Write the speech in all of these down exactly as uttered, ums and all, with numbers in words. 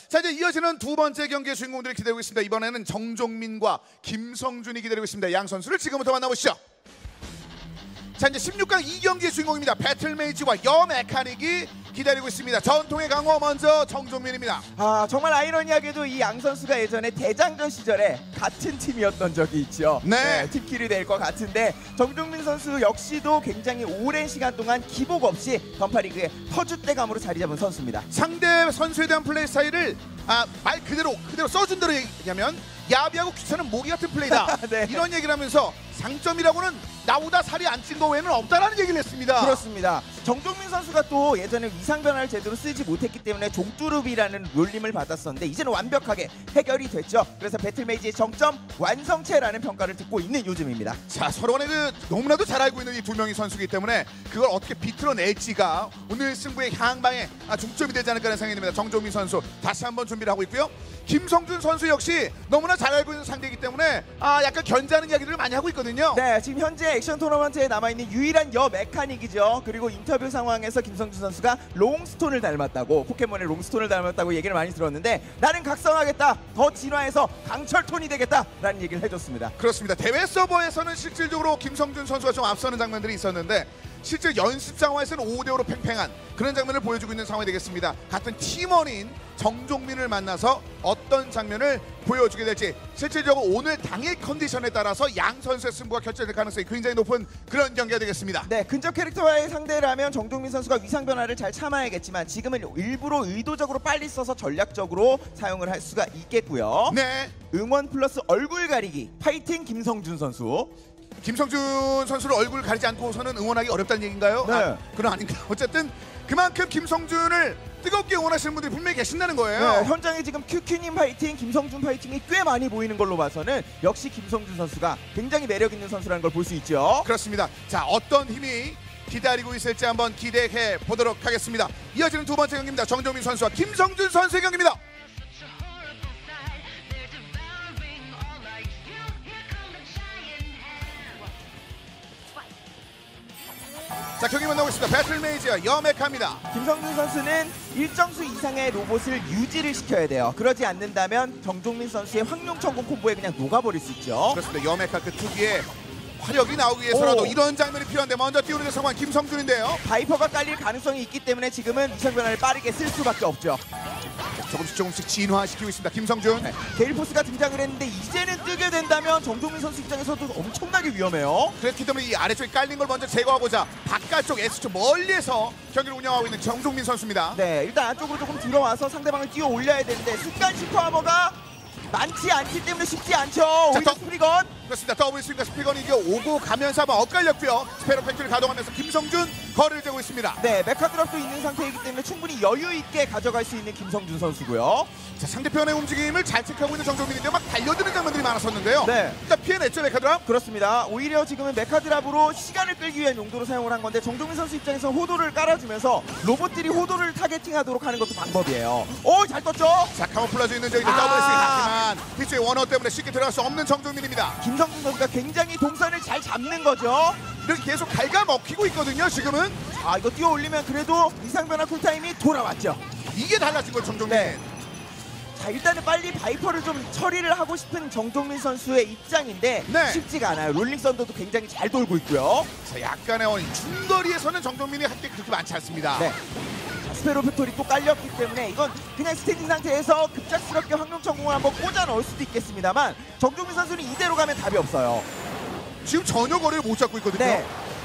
자, 이제 이어지는 두 번째 경기의 주인공들이 기다리고 있습니다. 이번에는 정종민과 김성준이 기다리고 있습니다. 양 선수를 지금부터 만나보시죠. 자, 이제 십육 강 이 경기의 주인공입니다. 배틀메이지와 여메카닉이 기다리고 있습니다. 전통의 강호 먼저 정종민입니다. 아, 정말 아이러니하게도 이 양 선수가 예전에 대장전 시절에 같은 팀이었던 적이 있죠. 네. 네, 팀끼리 될 것 같은데 정종민 선수 역시도 굉장히 오랜 시간 동안 기복 없이 던파리그의 터줏대감으로 자리 잡은 선수입니다. 상대 선수에 대한 플레이 스타일을 아, 말 그대로 그대로 써준 대로 얘기하면 야비하고 귀찮은 모기 같은 플레이다. 네. 이런 얘기를 하면서 상점이라고는 나보다 살이 안 찐 거 외에는 없다라는 얘기를 했습니다. 그렇습니다. 정종민 선수가 또 예전에 위상 변화를 제대로 쓰지 못했기 때문에 종뚜룹이라는 놀림을 받았었는데 이제는 완벽하게 해결이 됐죠. 그래서 배틀메이지의 정점 완성체라는 평가를 듣고 있는 요즘입니다. 자, 서로 간에 그 너무나도 잘 알고 있는 이 두 명의 선수이기 때문에 그걸 어떻게 비틀어낼지가 오늘 승부의 향방에 아, 중점이 되지 않을까 하는 생각이 듭니다. 정종민 선수 다시 한번 준비를 하고 있고요. 김성준 선수 역시 너무나 잘 알고 있는 상대이기 때문에 아, 약간 견제하는 이야기를 많이 하고 있거든요. 네, 지금 현재 액션 토너먼트에 남아있는 유일한 여 메카닉이죠. 그리고 인터뷰 상황에서 김성준 선수가 롱스톤을 닮았다고, 포켓몬의 롱스톤을 닮았다고 얘기를 많이 들었는데 나는 각성하겠다, 더 진화해서 강철톤이 되겠다 라는 얘기를 해줬습니다. 그렇습니다. 대회 서버에서는 실질적으로 김성준 선수가 좀 앞서는 장면들이 있었는데 실제 연습 상황에서는 오 대 오로 팽팽한 그런 장면을 보여주고 있는 상황이 되겠습니다. 같은 팀원인 정종민을 만나서 어떤 장면을 보여주게 될지 실질적으로 오늘 당일 컨디션에 따라서 양 선수의 승부가 결정될 가능성이 굉장히 높은 그런 경기가 되겠습니다. 네, 근접 캐릭터와의 상대라면 정종민 선수가 위상 변화를 잘 참아야겠지만 지금은 일부러 의도적으로 빨리 써서 전략적으로 사용을 할 수가 있겠고요. 네, 응원 플러스 얼굴 가리기 파이팅 김성준 선수. 김성준 선수를 얼굴 가리지 않고서는 응원하기 어렵다는 얘기인가요? 네. 아, 그건 아닌가. 어쨌든 그만큼 김성준을 뜨겁게 응원하시는 분들이 분명히 계신다는 거예요. 네, 현장에 지금 큐큐님 파이팅, 김성준 파이팅이 꽤 많이 보이는 걸로 봐서는 역시 김성준 선수가 굉장히 매력 있는 선수라는 걸 볼 수 있죠. 그렇습니다. 자, 어떤 힘이 기다리고 있을지 한번 기대해 보도록 하겠습니다. 이어지는 두 번째 경기입니다. 정종민 선수와 김성준 선수의 경기입니다. 자, 경기 만나고 있습니다. 배틀메이지와 여메카입니다. 김성준 선수는 일정 수 이상의 로봇을 유지를 시켜야 돼요. 그러지 않는다면 정종민 선수의 황룡천공 콤보에 그냥 녹아버릴 수 있죠. 그렇습니다. 여메카 그 특유의 화력이 나오기 위해서라도 오. 이런 장면이 필요한데 먼저 띄우는 상황 김성준인데요. 바이퍼가 깔릴 가능성이 있기 때문에 지금은 위상 변화를 빠르게 쓸 수밖에 없죠. 조금씩 조금씩 진화시키고 있습니다. 김성준. 네, 게일포스가 등장을 했는데 이제는 뜨게 된다면 정종민 선수 입장에서도 엄청나게 위험해요. 그렇기 때문에 이 아래쪽에 깔린 걸 먼저 제거하고자 바깥쪽 S쪽 멀리에서 경기를 운영하고 있는 정종민 선수입니다. 네, 일단 안쪽으로 조금 들어와서 상대방을 뛰어 올려야 되는데 순간 슈퍼하머가 많지 않기 때문에 쉽지 않죠. 오히려 더- 스프리건. 그렇습니다. 더블 스윙과 스피건이 이겨 오고 가면서 한번 엇갈렸고요. 스페로 팩트를 가동하면서 김성준 거리를 재고 있습니다. 네, 메카드랍도 있는 상태이기 때문에 충분히 여유 있게 가져갈 수 있는 김성준 선수고요. 자, 상대편의 움직임을 잘 체크하고 있는 정종민인데 막 달려드는 장면들이 많았었는데요. 네. 일단 피해냈죠, 메카드랍. 그렇습니다. 오히려 지금은 메카드랍으로 시간을 끌기 위한 용도로 사용을 한 건데 정종민 선수 입장에서 호도를 깔아주면서 로봇들이 호도를 타겟팅하도록 하는 것도 방법이에요. 오, 잘 떴죠? 자, 카모플라즈 있는 저기 아. 더블 스윙 하지만 피치의 원어 때문에 쉽게 들어갈 수 없는 정종민입니다. 김성준 선수가 굉장히 동선을 잘 잡는 거죠. 이렇게 계속 갉아먹히고 있거든요, 지금은. 아, 이거 뛰어 올리면 그래도 이상변화 쿨타임이 돌아왔죠. 이게 달라진 걸 정종민. 네. 자, 일단은 빨리 바이퍼를 좀 처리를 하고 싶은 정종민 선수의 입장인데 네. 쉽지가 않아요. 롤링 썬더도 굉장히 잘 돌고 있고요. 자, 약간의 어, 중거리에서는 정종민이 할 게 그렇게 많지 않습니다. 네. 자, 스페로 팩토리 또 깔렸기 때문에 이건 그냥 스탠딩 상태에서 급작스럽게 황룡천공을 한번 꽂아 넣을 수도 있겠습니다만 정종민 선수는 이대로 가면 답이 없어요. 지금 전혀 거리를 못 잡고 있거든요. 네.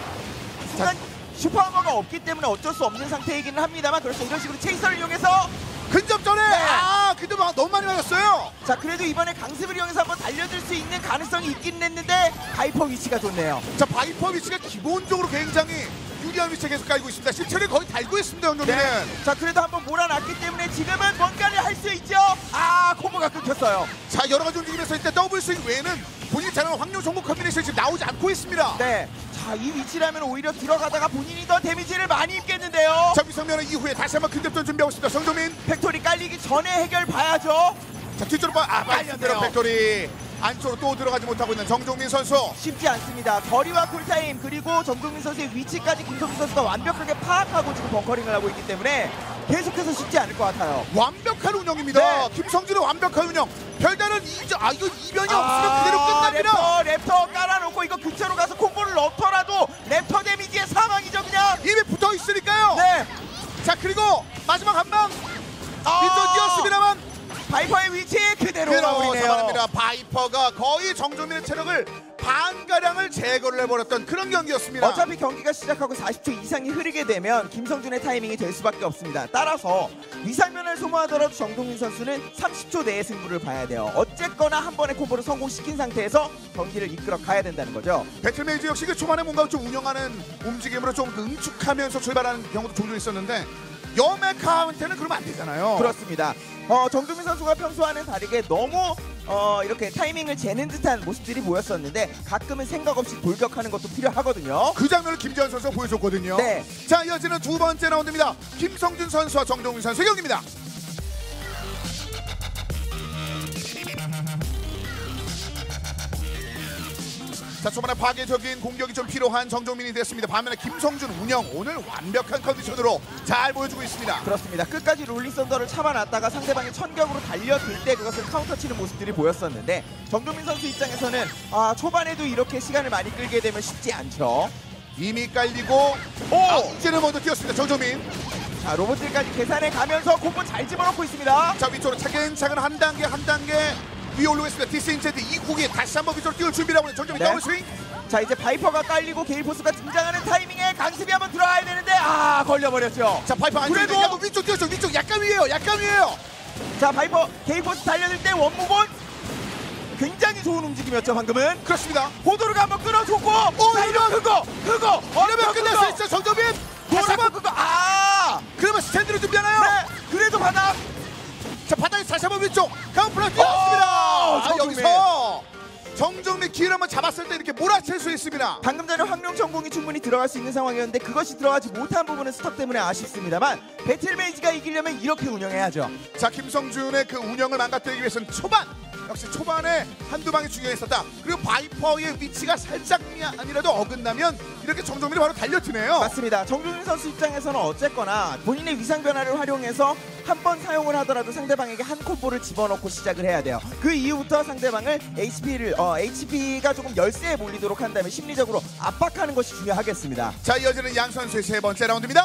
순간 슈퍼하머가 없기 때문에 어쩔 수 없는 상태이기는 합니다만 그렇죠. 이런 식으로 체이서를 이용해서 근접 전에 네. 아, 근데 막 너무 많이 맞았어요. 자, 그래도 이번에 강습을 이용해서 한번 달려들 수 있는 가능성이 있긴 했는데 바이퍼 위치가 좋네요. 자, 바이퍼 위치가 기본적으로 굉장히 유리한 위치에 계속 깔고 있습니다. 실체를 거의 달고 있습니다, 정종민은. 네. 자, 그래도 한번 몰아놨기 때문에 지금은 뭔가를 할 수 있죠. 아, 콤보가 끊겼어요. 자, 여러 가지 움직임에서 일단 더블 스윙 외에는 본인이 잘하는 황룡 정복 컨비네이션이 지금 나오지 않고 있습니다. 네. 자, 이 위치라면 오히려 들어가다가 본인이 더 데미지를 많이 입겠는데요. 자, 위성면은 이후에 다시 한번 근접전 준비하고 있습니다. 정종민. 팩토리 깔리기 전에 해결 봐야죠. 자, 뒤쪽으로 봐. 아, 빨렸네요. 빨렸네요. 팩토리. 안쪽으로 또 들어가지 못하고 있는 정종민 선수. 쉽지 않습니다. 거리와 쿨타임 그리고 정종민 선수의 위치까지 김성준 선수가 완벽하게 파악하고 지금 벙커링을 하고 있기 때문에 계속해서 쉽지 않을 것 같아요. 완벽한 운영입니다. 네. 김성준의 완벽한 운영. 별다른 이전 아 이거 이변이 없으면 그대로 끝납니다. 랩터, 랩터 깔아놓고 이거 근처로 가서 콤보를 넣더라도 랩터 데미지의 사망이죠 그냥. 입에 붙어 있으니까요. 네. 자 그리고 마지막 한 방 아, 빗도 뛰었습니다만 바이퍼의 위치 그대로 그대로 마무리네요. 잡아냅니다. 바이퍼가 거의 정종민의 체력을 반가량을 제거를 해버렸던 그런 경기였습니다. 어차피 경기가 시작하고 사십 초 이상이 흐르게 되면 김성준의 타이밍이 될 수밖에 없습니다. 따라서 위상면을 소모하더라도 정동민 선수는 삼십 초 내에 승부를 봐야 돼요. 어쨌거나 한 번의 콤보를 성공시킨 상태에서 경기를 이끌어 가야 된다는 거죠. 배틀메이즈 역시 그 초반에 뭔가 좀 운영하는 움직임으로 좀 응축하면서 출발하는 경우도 종종 있었는데 여메카한테는 그러면 안 되잖아요. 그렇습니다. 어, 정동민 선수가 평소와는 다르게 너무 어, 이렇게 타이밍을 재는 듯한 모습들이 보였었는데 가끔은 생각 없이 돌격하는 것도 필요하거든요. 그 장면을 김재현 선수가 보여줬거든요. 네. 자 이어지는 두 번째 라운드입니다. 김성준 선수와 정동민 선수의 경기입니다. 자 초반에 파괴적인 공격이 좀 필요한 정종민이 됐습니다. 반면에 김성준 운영 오늘 완벽한 컨디션으로 잘 보여주고 있습니다. 그렇습니다. 끝까지 롤링 썬더를 참아놨다가 상대방의 천격으로 달려들 때 그것을 카운터 치는 모습들이 보였었는데 정종민 선수 입장에서는 아, 초반에도 이렇게 시간을 많이 끌게 되면 쉽지 않죠. 이미 깔리고 오! 아, 이제는 먼저 뛰었습니다. 정종민. 자 로봇들까지 계산해 가면서 콤보 잘 집어넣고 있습니다. 자 위쪽으로 차근차근 한 단계 한 단계 위에 올라오겠습니다. 디스인체드 이국이 다시 한번 위쪽으로 뛰어 준비를 하고 있는 정종민. 네. 더블 스윙. 자 이제 바이퍼가 깔리고 게일포스가 등장하는 타이밍에 강습이 한번 들어와야 되는데 아 걸려버렸죠. 자 파이퍼 안쪽에 그래도- 야구 위쪽 뛰었죠. 위쪽 약간 위에요. 약간 위에요. 자 바이퍼 게일포스 달려들 때 원무본 굉장히 좋은 움직임이었죠 방금은. 그렇습니다. 호도르가 한번 끊어줬고 오, 자 이런 그거 그거 이러면 끝날 수 있어. 정종민. 다시 도라고 한번. 그거 아 그러면 스탠드를 준비하나요? 네, 그래도 바닥. 자 바닥에 다시 한번 위쪽 카운플러스 뛰었습니다. 아, 정종민. 여기서 정종민 기회를 한번 잡았을 때 이렇게 몰아칠 수 있습니다. 방금 전에 황룡천공이 충분히 들어갈 수 있는 상황이었는데 그것이 들어가지 못한 부분은 스톱 때문에 아쉽습니다만 배틀메이지가 이기려면 이렇게 운영해야죠. 자 김성준의 그 운영을 망가뜨리기 위해서는 초반 역시 초반에 한두 방이 중요했었다. 그리고 바이퍼의 위치가 살짝이라도 어긋나면 이렇게 정종민이 바로 달려드네요. 맞습니다. 정종민 선수 입장에서는 어쨌거나 본인의 위상 변화를 활용해서 한 번 사용을 하더라도 상대방에게 한 콤보를 집어넣고 시작을 해야 돼요. 그 이후부터 상대방을 에이치피를 어, 에이치피가 조금 열세에 몰리도록 한 다음에 심리적으로 압박하는 것이 중요하겠습니다. 자 이어지는 양 선수의 세 번째 라운드입니다.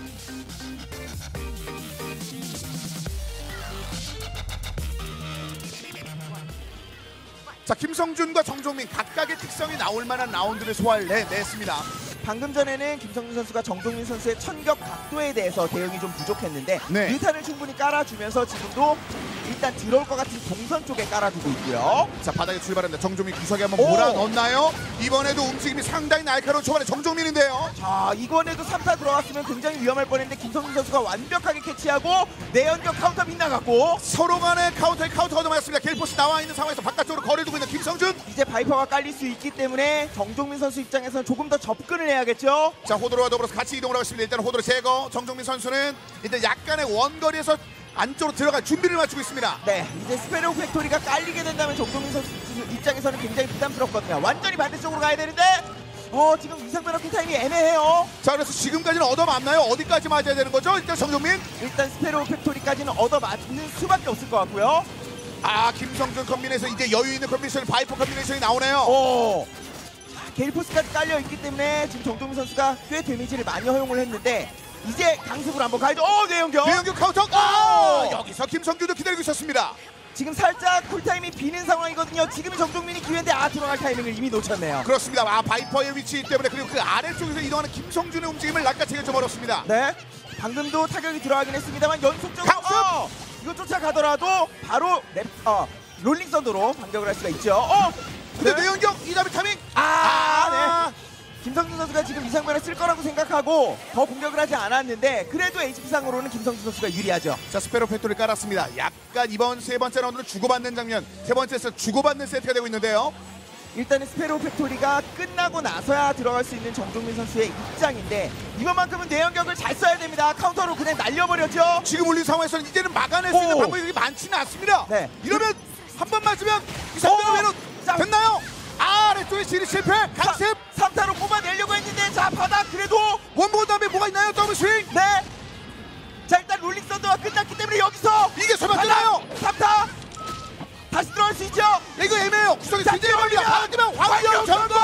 자 김성준과 정종민 각각의 특성이 나올 만한 라운드를 소화를 내, 냈습니다. 방금 전에는 김성준 선수가 정동민 선수의 천격 각도에 대해서 대응이 좀 부족했는데 네. 유탄을 충분히 깔아주면서 지금도 일단 들어올 것 같은 동선 쪽에 깔아두고 있고요. 자 바닥에 출발합니다. 정종민 구석에 한번 오! 몰아 넣나요? 이번에도 움직임이 상당히 날카로운 초반에 정종민인데요. 자 이번에도 삼 타 들어갔으면 굉장히 위험할 뻔했는데 김성준 선수가 완벽하게 캐치하고 내연격 카운터 빗나갔고 서로 간의 카운터에 카운터가 넘어갔습니다. 겔포스 나와 있는 상황에서 바깥쪽으로 거리를 두고 있는 김성준. 이제 바이퍼가 깔릴 수 있기 때문에 정종민 선수 입장에서는 조금 더 접근을 해야겠죠. 자 호도로와 더불어서 같이 이동을 하고 있습니다. 일단 호도로 제거. 정종민 선수는 일단 약간의 원거리에서 안쪽으로 들어갈 준비를 마치고 있습니다. 네 이제 스페로 팩토리가 깔리게 된다면 정종민 선수 입장에서는 굉장히 부담스럽거든요. 완전히 반대쪽으로 가야 되는데 어 지금 위상변화키 타임이 애매해요. 자 그래서 지금까지는 얻어맞나요? 어디까지 맞아야 되는 거죠? 일단 정종민. 일단 스페로 팩토리까지는 얻어맞는 수밖에 없을 것 같고요. 아 김성준 컴비네이션 이제 여유 있는 컴비네이션 바이퍼 컴비네이션이 나오네요. 오. 자, 게일포스까지 깔려 있기 때문에 지금 정동민 선수가 꽤 데미지를 많이 허용을 했는데 이제 강습으로 한번 가야죠. 오 내연경. 내연경 카운터. 아, 여기서 김성준도 기다리고 있었습니다. 지금 살짝 쿨타임이 비는 상황이거든요. 지금이 정동민이 기회인데 아 들어갈 타이밍을 이미 놓쳤네요. 그렇습니다. 아 바이퍼의 위치 때문에 그리고 그 아래쪽에서 이동하는 김성준의 움직임을 낚아채기 좀 어렵습니다. 네. 방금도 타격이 들어가긴 했습니다만 연속적으로 강습! 어, 이거 쫓아가더라도 바로 랩, 어, 롤링 썬더로 반격을 할 수가 있죠. 어! 근데 네. 내연경 이 다음에 타밍. 아, 아, 네. 김성준 선수가 지금 이상변을 쓸 거라고 생각하고 더 공격을 하지 않았는데 그래도 에이치피상으로는 김성준 선수가 유리하죠. 자 스페로 팩토리 깔았습니다. 약간 이번 세 번째 라운드는 주고받는 장면, 세 번째에서 주고받는 세트가 되고 있는데요. 일단은 스페로 팩토리가 끝나고 나서야 들어갈 수 있는 정종민 선수의 입장인데 이번만큼은 내연격을 잘 써야 됩니다. 카운터로 그냥 날려버렸죠. 지금 울린 상황에서는 이제는 막아낼 수 있는 오. 방법이 많지는 않습니다. 네. 이러면 한 번 맞으면 이상대로 오. 외로 자. 됐나요? 아, 아래쪽에 진입 실패. 강습 삼 타로 뽑아내려고 했는데 자 바닥 그래도 원본 다음에 뭐가 있나요? 더블 스윙. 네. 자 일단 롤링 썬더가 끝났기 때문에 여기서 이게 설마 뜨나요? 삼타 다시 들어갈 수 있죠. 야, 이거 애매해요. 구석에 자, 굉장히 멀리야. 뛰어올리면 하나 뜨면 황영 황영 전공.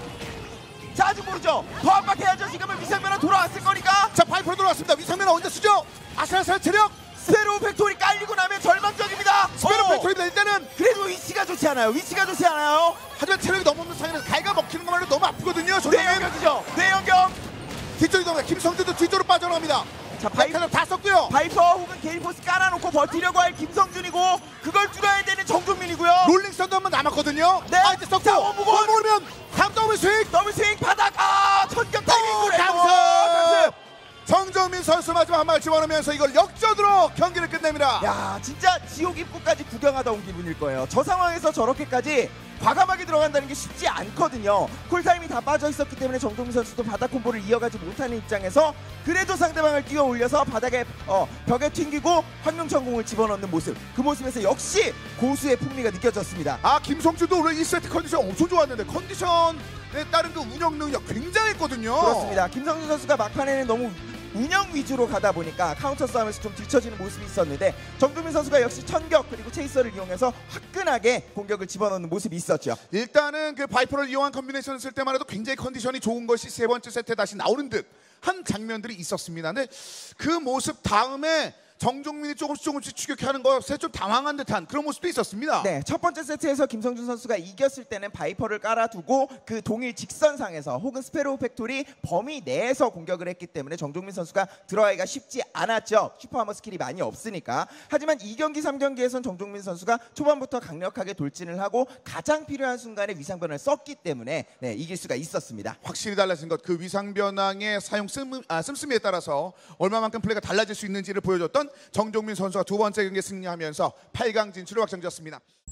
자 아직 모르죠. 더 압박해야죠. 지금은 위상면허 돌아왔을 거니까. 자, 파이프로 들어왔습니다. 위상면 언제 쓰죠? 아슬아슬한 체력. 스페로 팩토리 깔리고 나면 절망적입니다. 스페로 어, 팩토리입니다. 일단은 그래도 위치가 좋지 않아요. 위치가 좋지 않아요. 하지만 체력이 너무 없는 상황에서 갈가 먹히는 것만으로 너무 아프거든요. 네, 저는 뇌연경이죠. 뇌연경. 뒤쪽이 넘어가. 김성준도 뒤쪽으로 빠져나갑니다. 자 바이, 바이크를 다 썼고요. 바이퍼 혹은 게리포스 깔아놓고 버티려고 할 김성준이고 그걸 뚫어야 되는 정종민이고요. 롤링선도 한번 남았거든요. 네. 아, 이제 썼고. 자, 오무건. 오무면 다음 더블 스윙. 더블 스윙 바닥 아 천격 타이밍 오, 그래. 강습! 강습. 정정민 선수 마지막 한 발 집어넣으면서 이걸 역전으로 경기를 끝냅니다. 야 진짜 지옥 입구까지 구경하다 온 기분일 거예요. 저 상황에서 저렇게까지 과감하게 들어간다는 게 쉽지 않거든요. 쿨타임이 다 빠져 있었기 때문에 정동민 선수도 바닥 콤보를 이어가지 못하는 입장에서 그래도 상대방을 뛰어 올려서 바닥에 어, 벽에 튕기고 황룡천공을 집어넣는 모습, 그 모습에서 역시 고수의 풍미가 느껴졌습니다. 아, 김성준도 오늘 일 세트 컨디션 엄청 좋았는데 컨디션에 따른 그 운영 능력 굉장했거든요. 그렇습니다. 김성준 선수가 막판에는 너무 운영 위주로 가다 보니까 카운터 싸움에서 좀 뒤처지는 모습이 있었는데 정동민 선수가 역시 천격 그리고 체이서를 이용해서 화끈하게 공격을 집어넣는 모습이 있었죠. 일단은 그 바이퍼를 이용한 컨비네이션을 쓸 때만 해도 굉장히 컨디션이 좋은 것이 세 번째 세트에 다시 나오는 듯 한 장면들이 있었습니다. 근데 그 모습 다음에 정종민이 조금씩 조금씩 추격하는 것에 좀 당황한 듯한 그런 모습도 있었습니다. 네, 첫 번째 세트에서 김성준 선수가 이겼을 때는 바이퍼를 깔아두고 그 동일 직선상에서 혹은 스페로우 팩토리 범위 내에서 공격을 했기 때문에 정종민 선수가 들어가기가 쉽지 않았죠. 슈퍼하머 스킬이 많이 없으니까. 하지만 이 경기, 삼 경기에선 정종민 선수가 초반부터 강력하게 돌진을 하고 가장 필요한 순간에 위상변을 썼기 때문에 네, 이길 수가 있었습니다. 확실히 달라진 것, 그 위상변왕의 사용 씀, 아, 씀씀이에 따라서 얼마만큼 플레이가 달라질 수 있는지를 보여줬던 정종민 선수가 두 번째 경기에 승리하면서 팔 강 진출을 확정지었습니다.